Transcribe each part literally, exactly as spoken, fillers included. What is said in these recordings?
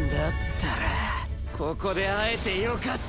だったらここで会えてよかったよ。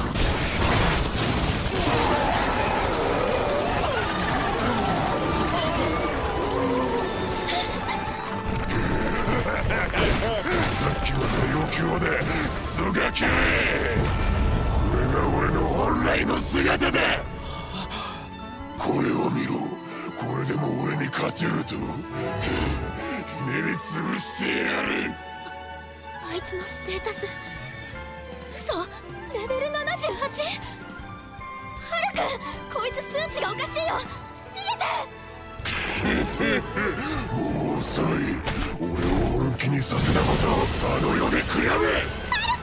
さっきまで余興でクソガキ。これが俺の本来の姿だ。これを見ろ。これでも俺に勝てるとひねり潰してやる。 あいつのステータス嘘、レベル ななじゅうはち。 ハルくん、こいつ数値がおかしいよ。逃げて。 もう遅い。俺を本気にさせたことあの世で悔やめ。 ハル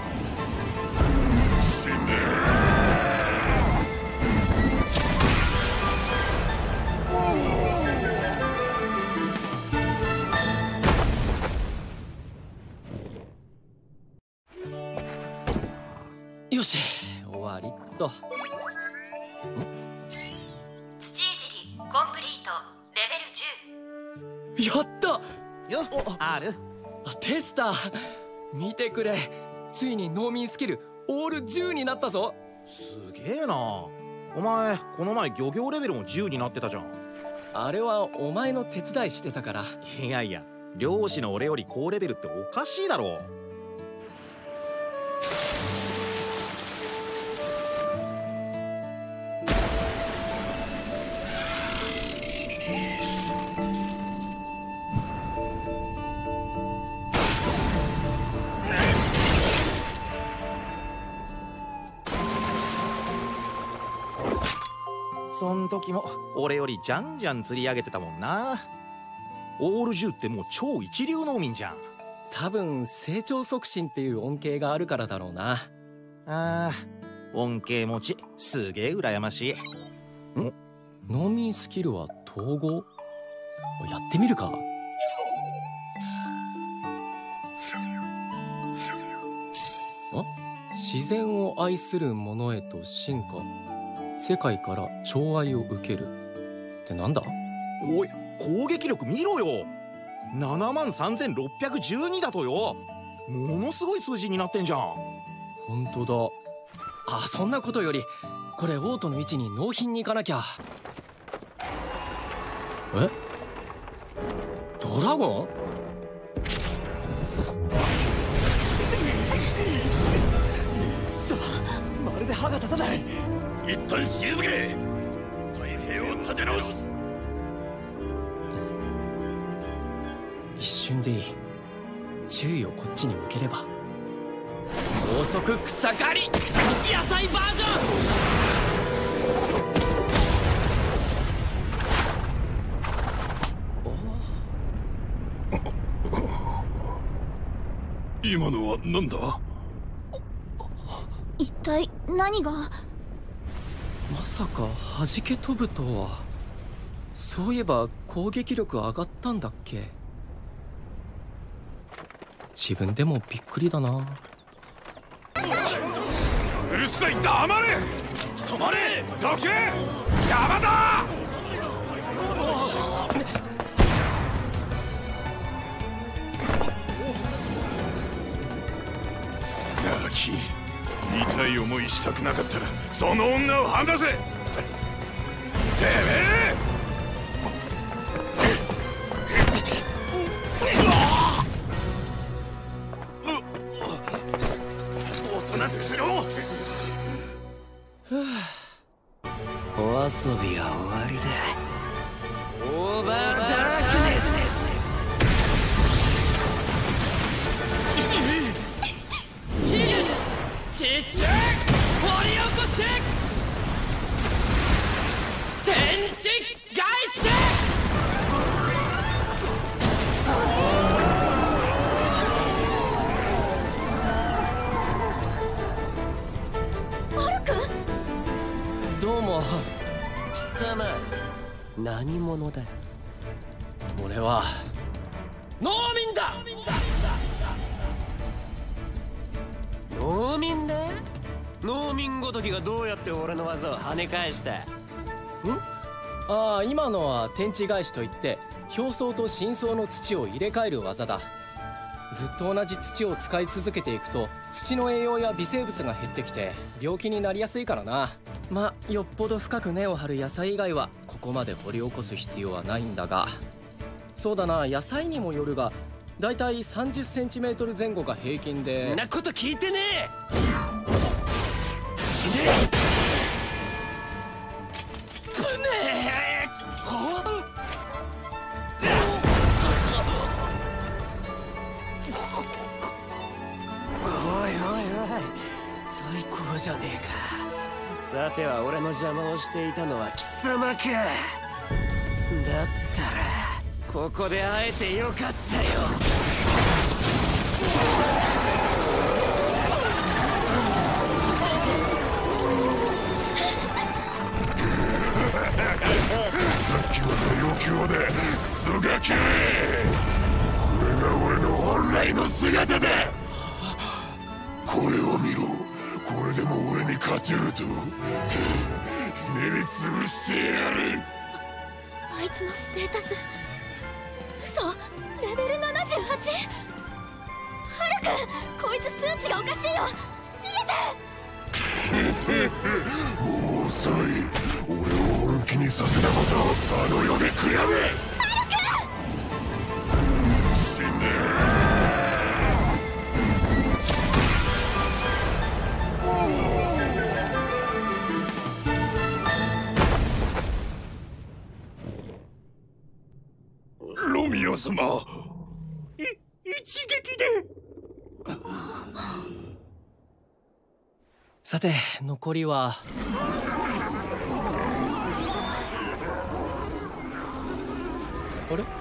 くん、 死ね。 よし、終わりっと。 土いじりコンプリートレベルじゅう。 やったよっ、あるあ、テスター見てくれ、ついに農民スキルオールじゅうになったぞ。 すげえな。お前この前漁業レベルもじゅうになってたじゃん。 あれはお前の手伝いしてたから。 いやいや、漁師の俺より高レベルっておかしいだろ。そん時も俺よりじゃんじゃん釣り上げてたもんな。オールじゅうってもう超一流農民じゃん。 多分成長促進っていう恩恵があるからだろうな。 あー、恩恵持ちすげえ羨ましい。 ん？農民スキルは統合？やってみるか。あ？自然を愛する者へと進化、世界から寵愛を受けるってなんだ？ おい、攻撃力見ろよ。ななまんさんぜんろっぴゃくじゅうにだとよ。ものすごい数字になってんじゃん。 本当だ。あ、そんなことよりこれオートの位置に納品に行かなきゃ。え？ドラゴン？ さあ、まるで歯が立たない。 一旦退け。体勢を立て直す。 一瞬でいい。注意をこっちに向ければ。高速草刈り野菜バージョン。今のは何だ？ 一体何が？ まさか弾け飛ぶとは。そういえば攻撃力上がったんだっけ。自分でもびっくりだな。 うるさい、黙れ。止まれ、どけ。邪魔だ。ガキ、痛い思いしたくなかったらその女を離せ。てめえ。おとなしくしろ。 お遊びは終わりだ。オーバーダークネス。ちっちゃい掘り起こし天地返し。 ハルくん、 どうも。 貴様何者だ？ 俺は農民だ。 農民だ？農民ごときがどうやって俺の技を跳ね返した？ ん？ああ、今のは天地返しといって表層と深層の土を入れ替える技だ。 ずっと同じ土を使い続けていくと土の栄養や微生物が減ってきて病気になりやすいからな。まあよっぽど深く根を張る野菜以外はここまで掘り起こす必要はないんだが、そうだな、野菜にもよるがだいたいさんじゅっセンチメートル前後が平均で。 んなこと聞いてねえ。死ねえ。ぶねえ。はあ。おいおいおい、最高じゃねえか。さては俺の邪魔をしていたのは貴様か。だったらここで会えてよかったよ。 さっきまで余興でクソガキ。これが俺の本来の姿だ。これを見ろ。これでも俺に勝てるとひねり潰してやる。 あいつのステータス嘘、レベル ななじゅうはち。 ハルくん、こいつ数値がおかしいよ、逃げて。 もう遅い。俺を本気にさせたことあの世で悔やめ。 ハルくん死ね。ロミオ様、い一撃で。 さて残りは。あれ？